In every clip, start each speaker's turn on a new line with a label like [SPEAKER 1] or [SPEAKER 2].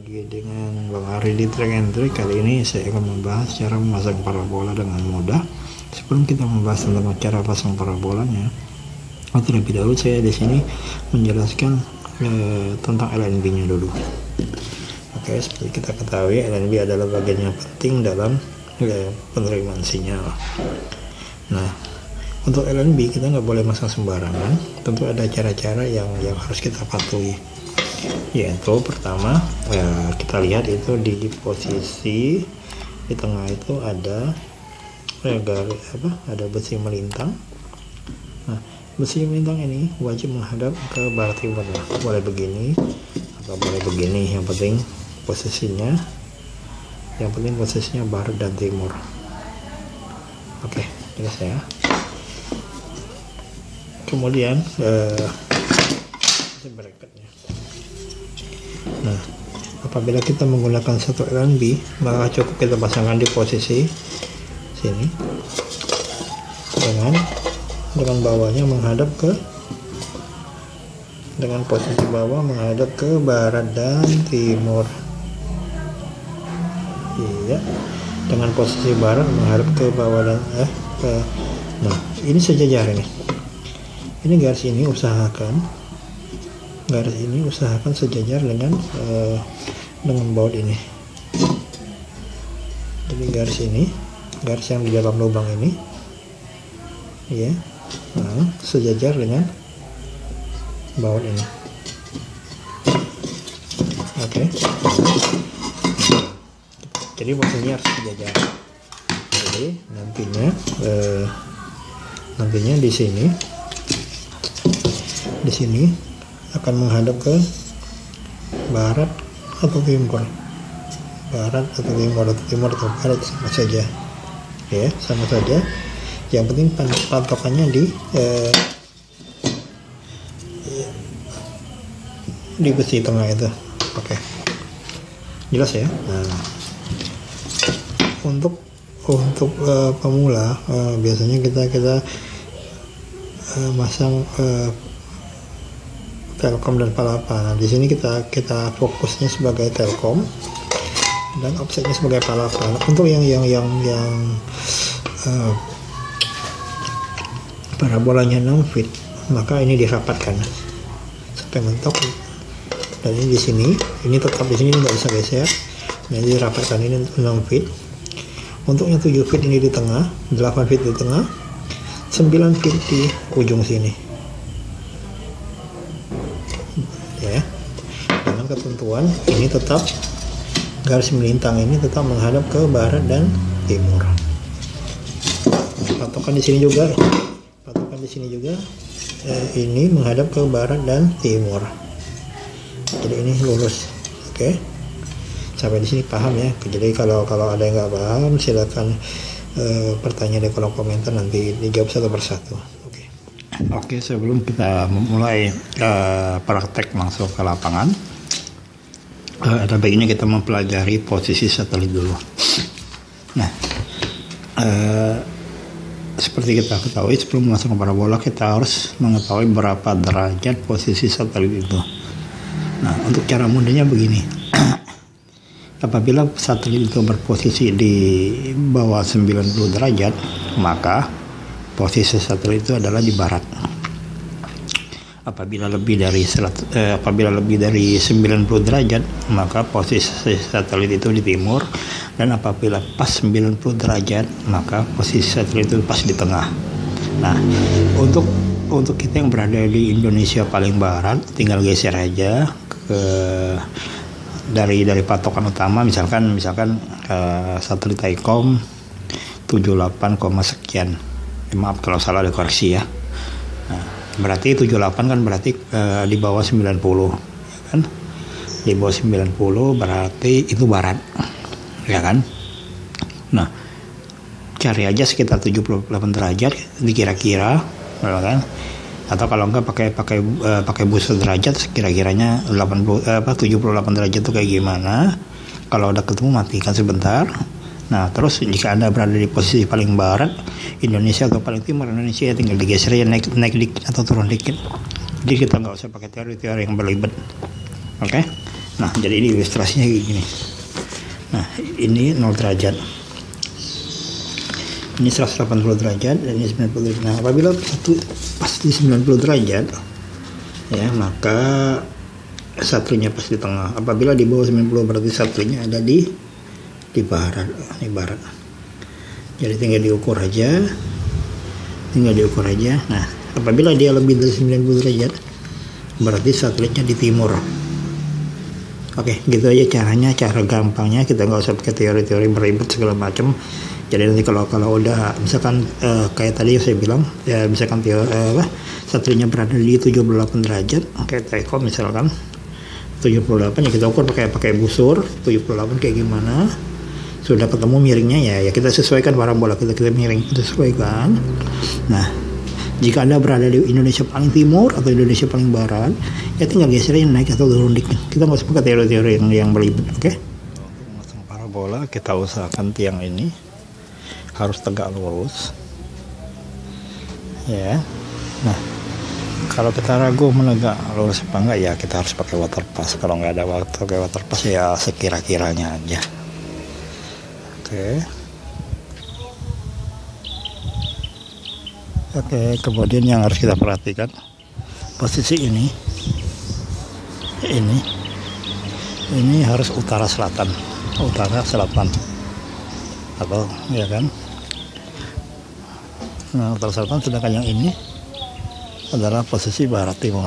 [SPEAKER 1] lagi dengan Bang Ari di Track and Trick. Kali ini saya akan membahas cara memasang parabola dengan mudah. Sebelum kita membahas tentang cara pasang parabolanya, terlebih dahulu saya di sini menjelaskan tentang LNB-nya dulu. Oke, seperti kita ketahui LNB adalah bagian yang penting dalam penerimaan sinyal. Nah, untuk LNB kita nggak boleh masang sembarangan. Tentu ada cara-cara yang harus kita patuhi. Yaitu pertama, kita lihat itu di posisi di tengah itu ada ada besi melintang. Nah, besi melintang ini wajib menghadap ke barat timur. Boleh begini atau boleh begini, yang penting posisinya barat dan timur. Oke, jelas ya. Kemudian bracketnya. Nah, apabila kita menggunakan satu LNB, maka cukup kita pasangkan di posisi sini dengan bawahnya menghadap ke posisi bawah menghadap ke barat dan timur. Iya, dengan posisi barat menghadap ke bawah dan nah, ini sejajar ini. Ini garis ini usahakan sejajar dengan baut ini. Jadi garis yang di dalam lubang ini, ya, nah, sejajar dengan baut ini. Oke. Jadi posisinya harus sejajar. Jadi nantinya di sini akan menghadap ke barat atau timur, atau barat, sama saja, ya, sama saja. Yang penting patokannya di besi tengah itu. Oke, jelas ya. Nah, untuk pemula biasanya kita masang Telkom dan Palapa. Nah, di sini kita fokusnya sebagai Telkom dan offsetnya sebagai Palapa. Untuk yang parabolanya 6 feet, maka ini dirapatkan sampai mentok. Dan ini di sini, ini tetap di sini, nggak bisa geser. Nah, ini dirapatkan, ini 6 feet. Untuk yang 7 feet ini di tengah, 8 feet di tengah, 9 feet di ujung sini. Ya, dengan ketentuan ini tetap garis melintang ini tetap menghadap ke barat dan timur. Patokan di sini juga ini menghadap ke barat dan timur. Jadi ini lurus. Oke, sampai di sini paham ya. Jadi kalau ada yang nggak paham, silakan bertanya di kolom komentar, nanti dijawab satu persatu. Oke, sebelum kita memulai praktek langsung ke lapangan, ada baiknya kita mempelajari posisi satelit dulu. Nah, seperti kita ketahui, sebelum masuk ke parabola kita harus mengetahui berapa derajat posisi satelit itu. Nah, untuk cara mudahnya begini. Apabila satelit itu berposisi di bawah 90 derajat, maka posisi satelit itu adalah di barat. Apabila lebih dari 90 derajat, maka posisi satelit itu di timur, dan apabila pas 90 derajat, maka posisi satelit itu pas di tengah. Nah, untuk kita yang berada di Indonesia paling barat, tinggal geser aja dari patokan utama, misalkan satelit Telkom 78, sekian. Maaf kalau salah, ada koreksi ya. Nah, berarti 78 kan berarti di bawah 90, ya kan? Di bawah 90 berarti itu barat, ya kan? Nah, cari aja sekitar 78 derajat dikira-kira, ya kan? Atau kalau enggak pakai busa derajat, kira-kiranya 78 derajat itu kayak gimana? Kalau udah ketemu, matikan sebentar. Nah, terus jika Anda berada di posisi paling barat Indonesia atau paling timur Indonesia, ya tinggal digeser ya, naik dikit atau turun dikit. Jadi kita nggak usah pakai teori yang berlibat. Oke? Nah, jadi ini ilustrasinya kayak gini. Nah, ini 0 derajat. Ini 180 derajat dan ini 90 derajat. Nah, apabila satu pas di 90 derajat ya, maka satunya pas di tengah. Apabila di bawah 90 berarti satunya ada di barat, di barat. Jadi tinggal diukur aja. Nah, apabila dia lebih dari 90 derajat berarti satelitnya di timur. Oke, gitu aja caranya, cara gampangnya. Kita nggak usah pakai teori-teori beribet segala macam. Jadi nanti kalau udah misalkan kayak tadi saya bilang ya, misalkan satelitnya berada di 78 derajat kayak Taikom misalkan 78, ya kita ukur pakai busur 78 kayak gimana. Sudah ketemu miringnya ya kita sesuaikan parabola, kita miring, kita sesuaikan. Nah, jika Anda berada di Indonesia paling timur atau Indonesia paling barat, ya tinggal geserin naik atau turun dikit. Kita nggak usah pakai teori-teori yang berlibat, oke? Untuk memasang parabola, kita usahakan tiang ini harus tegak lurus, ya. Nah, kalau kita ragu menegak lurus apa enggak, ya kita harus pakai water pass. Kalau nggak ada water pass ya sekira-kiranya aja. Oke, kemudian yang harus kita perhatikan posisi ini harus utara selatan atau ya kan. Nah, utara selatan, sedangkan yang ini adalah posisi barat timur.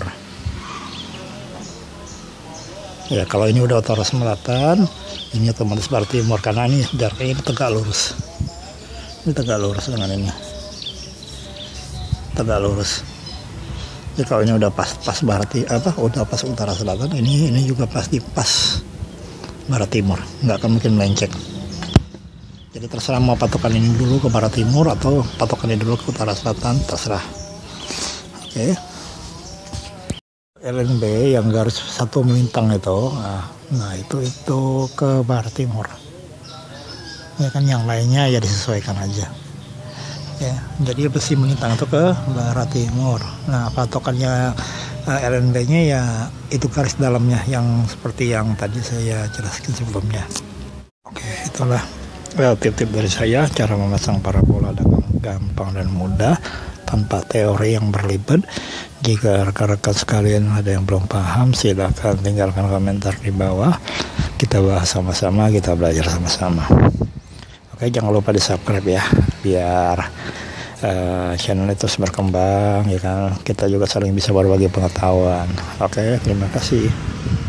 [SPEAKER 1] Ya, kalau ini udah utara selatan, ini otomatis barat timur karena ini jaraknya ini tegak lurus. Ini tegak lurus dengan ini. Tegak lurus. Jadi kalau ini udah pas barat udah pas utara selatan, ini juga pasti pas barat timur, nggak akan mungkin melenceng. Jadi terserah mau patokan ini dulu ke barat timur atau patokan ini dulu ke utara selatan, terserah. Oke. LNB yang garis satu melintang itu, nah itu ke barat timur. Ya kan, yang lainnya ya disesuaikan aja. Ya, jadi besi melintang itu ke barat timur. Nah, patokannya LNB-nya ya itu garis dalamnya yang seperti yang tadi saya jelaskan sebelumnya. Oke, itulah tip-tip dari saya cara memasang parabola dengan gampang dan mudah tanpa teori yang berlibat. Jika rekan-rekan sekalian ada yang belum paham, silakan tinggalkan komentar di bawah. Kita bahas sama-sama, kita belajar sama-sama. Oke, jangan lupa di subscribe ya, biar channel itu terus berkembang, ya kan. Kita juga saling bisa berbagi pengetahuan. Oke, terima kasih.